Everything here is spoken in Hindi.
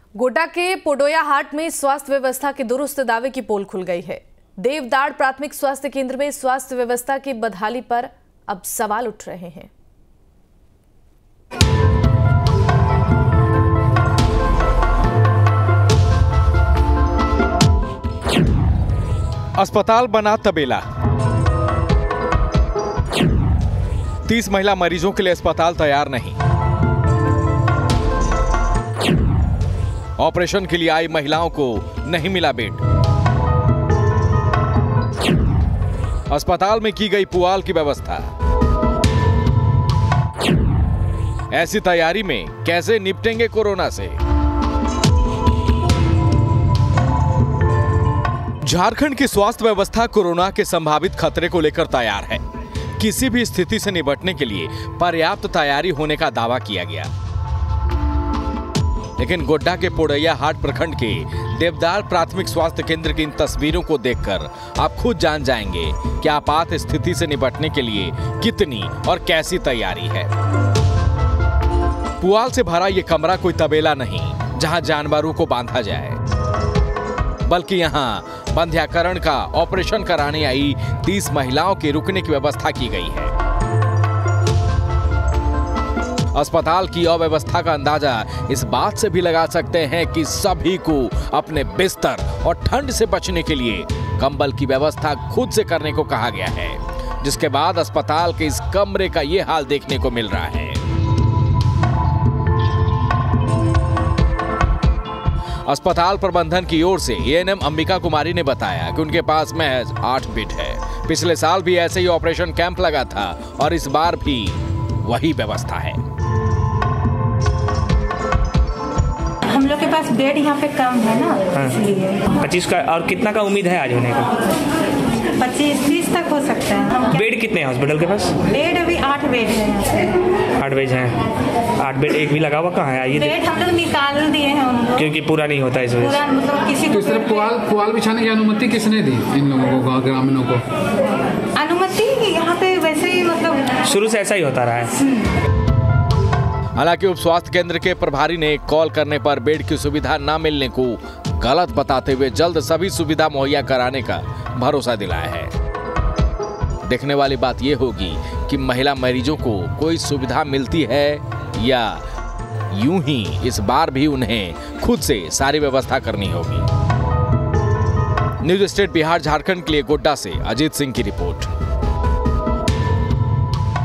गोड्डा के पोडोया हाट में स्वास्थ्य व्यवस्था के दुरुस्त दावे की पोल खुल गई है। देवदाड़ प्राथमिक स्वास्थ्य केंद्र में स्वास्थ्य व्यवस्था की बदहाली पर अब सवाल उठ रहे हैं। अस्पताल बना तबेला। 30 महिला मरीजों के लिए अस्पताल तैयार नहीं। ऑपरेशन के लिए आई महिलाओं को नहीं मिला बेड। अस्पताल में की गई पुआल की व्यवस्था। ऐसी तैयारी में कैसे निपटेंगे कोरोना से? झारखंड की स्वास्थ्य व्यवस्था कोरोना के संभावित खतरे को लेकर तैयार है। किसी भी स्थिति से निपटने के लिए पर्याप्त तैयारी होने का दावा किया गया, लेकिन गोड्डा के पोडैया हाट प्रखंड के देवदाड़ प्राथमिक स्वास्थ्य केंद्र की इन तस्वीरों को देखकर आप खुद जान जाएंगे कि आपात स्थिति से निपटने के लिए कितनी और कैसी तैयारी है। पुआल से भरा ये कमरा कोई तबेला नहीं जहां जानवरों को बांधा जाए, बल्कि यहां बंध्याकरण का ऑपरेशन कराने आई 30 महिलाओं के रुकने की व्यवस्था की गई है। अस्पताल की अव्यवस्था का अंदाजा इस बात से भी लगा सकते हैं कि सभी को अपने बिस्तर और ठंड से बचने के लिए कंबल की व्यवस्था खुद से करने को कहा गया है, जिसके बाद अस्पताल के इस कमरे का ये हाल देखने को मिल रहा है। अस्पताल प्रबंधन की ओर से एएनएम अंबिका कुमारी ने बताया कि उनके पास महज 8 बेड है। पिछले साल भी ऐसे ही ऑपरेशन कैंप लगा था और इस बार भी वही व्यवस्था है। हम लोग के पास बेड यहाँ पे कम है ना, इसलिए 25 का। और कितना का उम्मीद है आज होने का? 25-30 तक हो सकता है। बेड कितने हैं हॉस्पिटल के पास? बेड अभी 8 बेड है यहाँ पे। 8 बेड हैं। 8 बेड एक भी लगा हुआ कहाँ है? आइए। बेड हम लोग निकाल दिए हैं उनको, क्योंकि पूरा नहीं होता इस वजह से। मतलब किसी को पुआल बिछाने की अनुमति किसने दी इन लोगों को, ग्रामीणों को? अनुमति यहाँ पे वैसे ही मतलब शुरू से ऐसा ही होता रहा है। हालांकि उप स्वास्थ्य केंद्र के प्रभारी ने कॉल करने पर बेड की सुविधा न मिलने को गलत बताते हुए जल्द सभी सुविधा मुहैया कराने का भरोसा दिलाया है। देखने वाली बात यह होगी कि महिला मरीजों को कोई सुविधा मिलती है या यूं ही इस बार भी उन्हें खुद से सारी व्यवस्था करनी होगी। न्यूज़ स्टेट बिहार झारखंड के लिए गोड्डा से अजीत सिंह की रिपोर्ट।